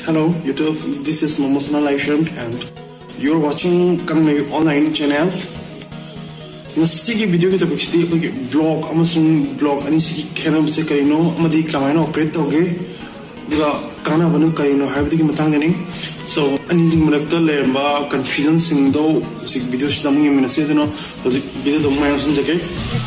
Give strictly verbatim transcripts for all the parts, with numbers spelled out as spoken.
Hello YouTube, this is Multimedia and you're watching Kanglei Online channel. This video is a blog, Amazon blog, and this is a Karino, Amadi Kamano, Pretoge, Kana Banu Karino, have the Matangani. So, anything Malaka, confusion, Sindo, videos, Daming in a season of video of my husband's okay.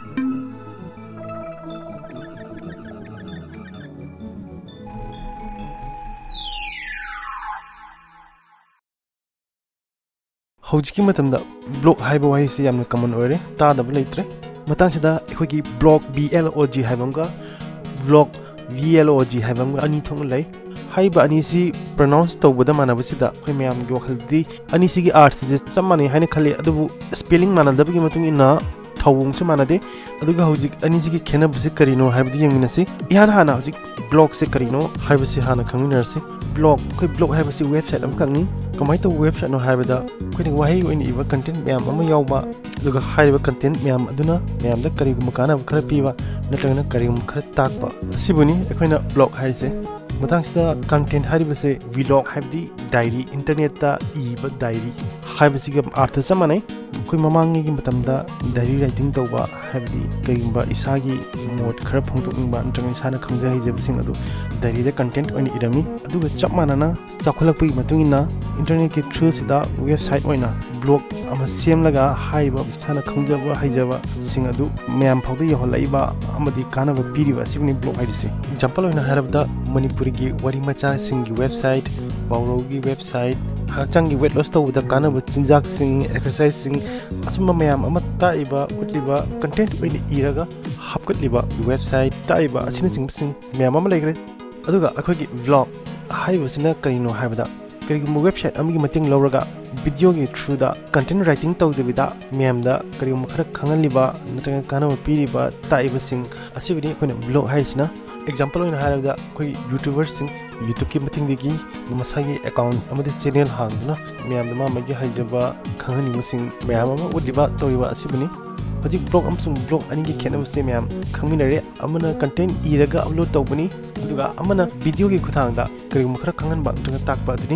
Hojiki matamda blog haiba wahi se yamna common ore ta da bleitre matang sida ekhoi blog blog haibanga blog vlog haibanga ani thong lai haiba ani si pronounce tawbada manaba sida khoi mayam gi wakhaldi ani si gi art si chamani haina khali adubu spelling manada gi matung ina thawung se manade aduga hojik ani si gi khena buse karino haibdi yengmina si ihan hana hojik blog se karino haiba si hana khangminar si blog khoi blog haiba si website am kangni kamai to website no haibada khoi ni wahi oini iba content mayam ama yawba aduga haiba content mayam aduna mayam da kari gum kana khara piwa natlagna kari gum khara takba sibuni ekhoina blog haise matang sida content hariba se vlog haibdi diary internet ta iba diary haiba si gam art samane khoi mamangi gi matamda diary writing tawba haibdi kaigumba isagi mod khara phongtokingba antrang isana khangja hijebsing adu diary da content oini irami aduga chapmanana chakhulakpi matungina internet ki through sida website oina blog ama semlaga haiba isana khangjaba haijaba sing adu mayam phawda yoholaiba amadi kana ba piriba sibni blog haidise example oina harabda Manipuri gi wari macha sing gi website bawro gi website hakchang gi weight loss tawda kana ba chinjak sing exercise sing asuma mayam ama taiba utliba content oini iraga hapkatliba website taiba asina sing sing mayam ama laigre aduga akhoi gi vlog haiba sina kaino haibada karigum website amigi mating lawraga video gi through da content writing tawdebida mayam da karigum khara khangalliba natranga kana piriba taiba sing asibini khona blog haisina example oina harabda koi youtuber sing youtube ki mating degi masagi account amadi channel hangna mayam da ma magi haijaba khangani musing mayam ama udiba toiba asibini hojik blog amsung blog ani gi khena se mayam khangminare amana content iraga upload tawbani aduga amana video gi khuthangda karigum khara khangan ba tanga takba adini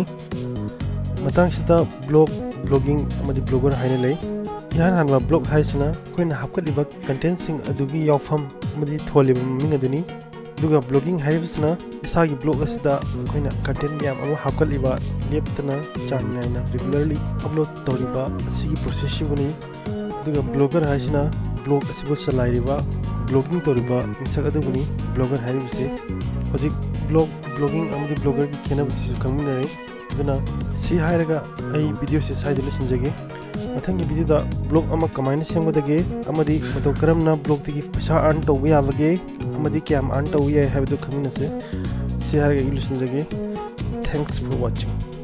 matang sita blog blogging amadi blogger haina lei yan hanwa blog haisina koina hapkaliba content sing adugi yawfam amadi tholiba ming aduni duga blogging haibsina isagi blog asida koina content miyam ama hapkaliba leptana channaina regularly upload toriba asigi process sibuni duga blogger haisina blog asibu salairiba blogging toriba misak aduguni blogger haibse hojik blog blogging amadi blogger ki khena bisi kamminare duna si hairaga ai video se side le sinjage mathangi video da blog ama kamaina semgodage amadi mato karamna blog tigi paisa earn to wi avage amadi kyam earn to wi have do khamina se si hairaga illusion jage thanks for watching.